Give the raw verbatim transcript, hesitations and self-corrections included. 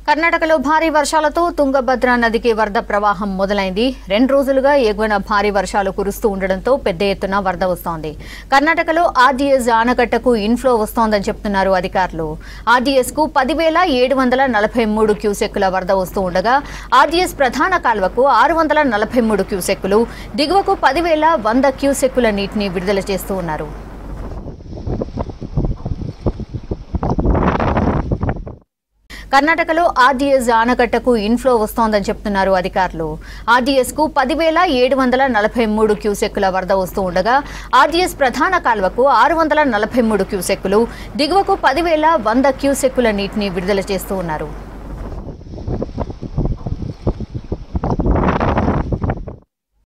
కర్ణాటకలో భారీ వర్షాలతో తుంగభద్ర నదికి వరద ప్రవాహం మొదలైంది. రెండు రోజులుగా ఎగువన భారీ వర్షాలు కురుస్తూ ఉండడంతో పెద్ద ఎత్తున వరద వస్తోంది. కర్ణాటకలో ఆర్డీఎస్ ఆనకట్టకు ఇన్ఫ్లో వస్తోందని చెప్తున్నారు అధికారులు. ఆర్డీఎస్ కు పదివేల ఏడు వందల నలభై మూడు క్యూసెక్కుల వరద వస్తూ ఉండగా ఆర్డీఎస్ ప్రధాన కాల్వకు ఆరు వందల నలభై మూడు క్యూసెక్కులు, దిగువకు పదివేల వంద క్యూసెక్కుల నీటిని విడుదల చేస్తూ ఉన్నారు. కర్ణాటకలో ఆర్డీఎస్ ఆనకట్టకు ఇన్ఫ్లో వస్తోందని చెప్తున్నారు అధికారులు. ఆర్డీఎస్ కు పదివేల ఏడు వందల నలభై మూడు క్యూసెక్కుల వరద వస్తూ ఉండగా ఆర్డీఎస్ ప్రధాన కాల్వకు ఆరు వందల నలభై మూడు క్యూసెక్కులు, దిగువకు పదివేల వంద క్యూసెక్కుల నీటిని విడుదల చేస్తూ ఉన్నారు.